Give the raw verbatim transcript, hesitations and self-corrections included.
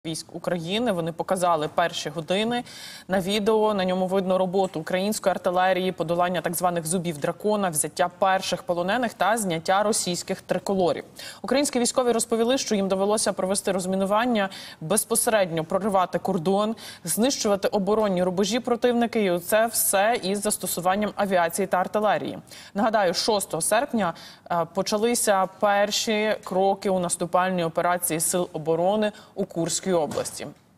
Військ України. Вони показали перші години на відео. На ньому видно роботу української артилерії, подолання так званих зубів дракона, взяття перших полонених та зняття російських триколорів. Українські військові розповіли, що їм довелося провести розмінування, безпосередньо проривати кордон, знищувати оборонні рубежі противника, і це все із застосуванням авіації та артилерії. Нагадаю, шостого серпня почалися перші кроки у наступальній операції Сил оборони у Курській області.